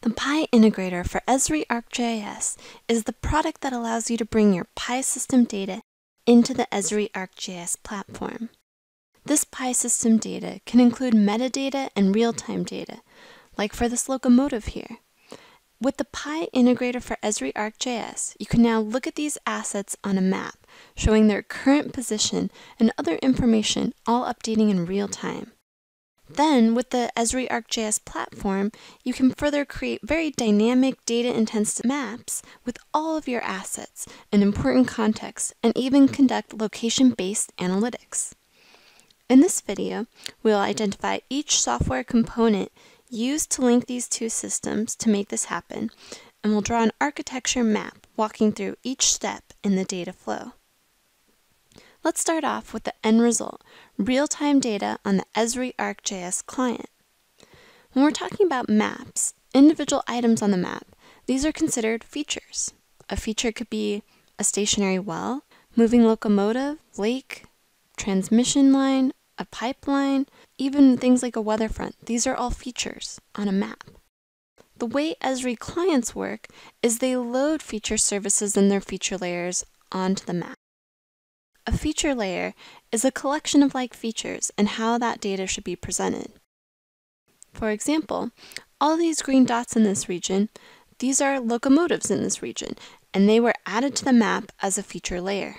The PI Integrator for Esri ArcGIS is the product that allows you to bring your PI system data into the Esri ArcGIS platform. This PI system data can include metadata and real-time data, like for this locomotive here. With the PI Integrator for Esri ArcGIS, you can now look at these assets on a map, showing their current position and other information, all updating in real time. Then, with the Esri ArcGIS platform, you can further create very dynamic, data-intensive maps with all of your assets and important context, and even conduct location-based analytics. In this video, we'll identify each software component used to link these two systems to make this happen, and we'll draw an architecture map walking through each step in the data flow. Let's start off with the end result, real-time data on the Esri ArcGIS client. When we're talking about maps, individual items on the map, these are considered features. A feature could be a stationary well, moving locomotive, lake, transmission line, a pipeline, even things like a weather front. These are all features on a map. The way Esri clients work is they load feature services and their feature layers onto the map. A feature layer is a collection of like features and how that data should be presented. For example, all these green dots in this region, these are locomotives in this region, and they were added to the map as a feature layer.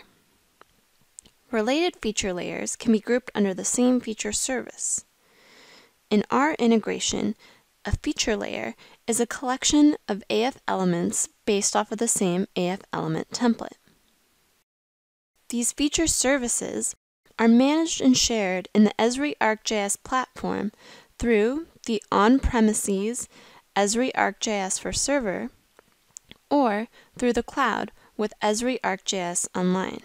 Related feature layers can be grouped under the same feature service. In our integration, a feature layer is a collection of AF elements based off of the same AF element template. These feature services are managed and shared in the Esri ArcGIS platform through the on-premises Esri ArcGIS for Server or through the cloud with Esri ArcGIS Online.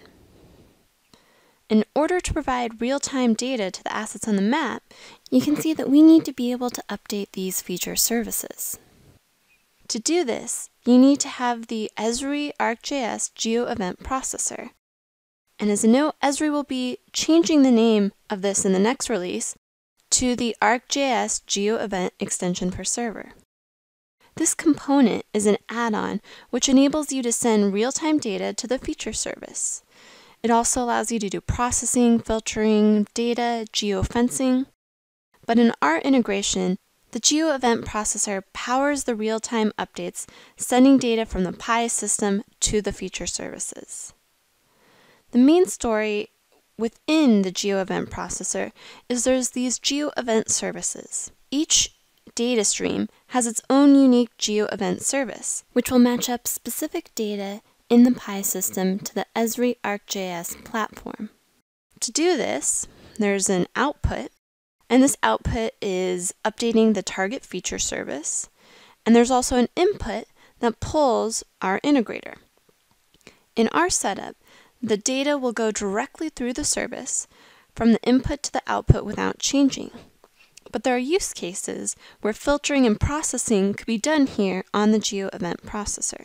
In order to provide real-time data to the assets on the map, you can see that we need to be able to update these feature services. To do this, you need to have the Esri ArcGIS GeoEvent Processor. And as a note, Esri will be changing the name of this in the next release to the ArcGIS GeoEvent Extension for Server. This component is an add-on which enables you to send real-time data to the feature service. It also allows you to do processing, filtering, data, geofencing. But in our integration, the GeoEvent Processor powers the real-time updates, sending data from the PI system to the feature services. The main story within the GeoEvent Processor is there's these GeoEvent services. Each data stream has its own unique GeoEvent service, which will match up specific data in the PI system to the Esri ArcGIS platform. To do this, there's an output, and this output is updating the target feature service, and there's also an input that pulls our integrator. In our setup, the data will go directly through the service from the input to the output without changing. But there are use cases where filtering and processing could be done here on the GeoEvent Processor.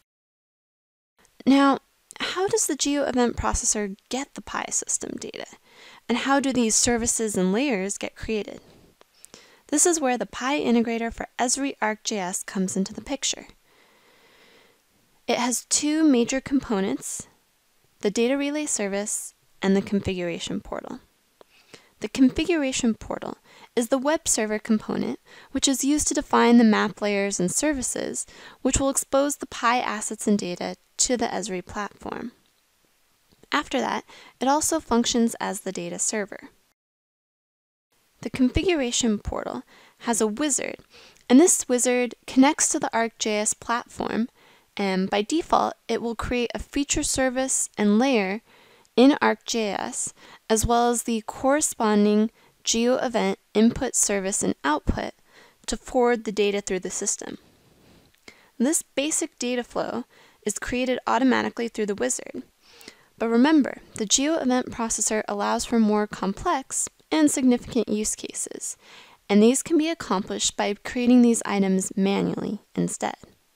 Now, how does the GeoEvent Processor get the PI system data? And how do these services and layers get created? This is where the PI Integrator for Esri ArcGIS comes into the picture. It has two major components: the data relay service and the configuration portal. The configuration portal is the web server component, which is used to define the map layers and services, which will expose the PI assets and data to the Esri platform. After that, it also functions as the data server. The configuration portal has a wizard, and this wizard connects to the ArcGIS platform, and by default, it will create a feature service and layer in ArcGIS, as well as the corresponding GeoEvent input service and output to forward the data through the system. This basic data flow is created automatically through the wizard. But remember, the GeoEvent Processor allows for more complex and significant use cases, and these can be accomplished by creating these items manually instead.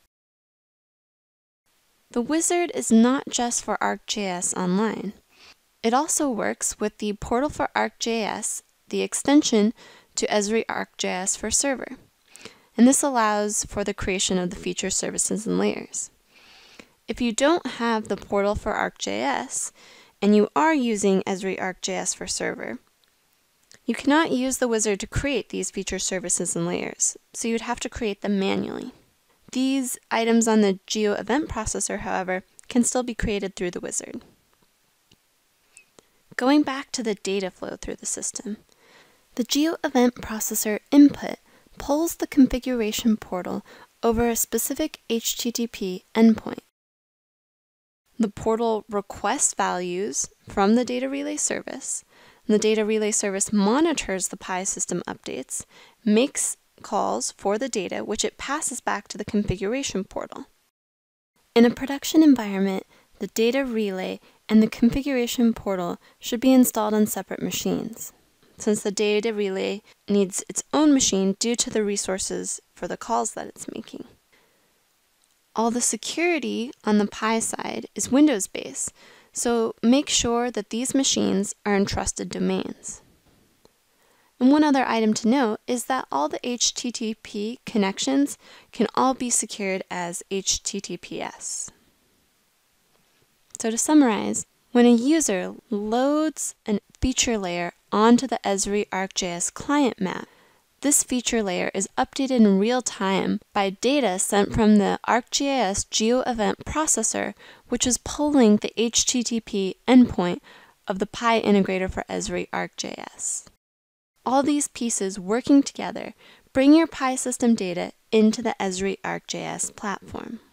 The wizard is not just for ArcGIS Online. It also works with the portal for ArcGIS, the extension to Esri ArcGIS for Server. and this allows for the creation of the feature services and layers. If you don't have the portal for ArcGIS, and you are using Esri ArcGIS for Server, you cannot use the wizard to create these feature services and layers, so you'd have to create them manually. These items on the GeoEvent Processor, however, can still be created through the wizard. Going back to the data flow through the system, the GeoEvent Processor input pulls the configuration portal over a specific HTTP endpoint. The portal requests values from the data relay service. The data relay service monitors the PI system updates, makes calls for the data, which it passes back to the configuration portal. In a production environment, the data relay and the configuration portal should be installed on separate machines, since the data relay needs its own machine due to the resources for the calls that it's making. All the security on the PI side is Windows-based, so make sure that these machines are in trusted domains. And one other item to note is that all the HTTP connections can all be secured as HTTPS. So to summarize, when a user loads a feature layer onto the Esri ArcGIS client map, this feature layer is updated in real time by data sent from the ArcGIS GeoEvent Processor, which is pulling the HTTP endpoint of the PI Integrator for Esri ArcGIS. All these pieces working together bring your PI system data into the Esri ArcGIS platform.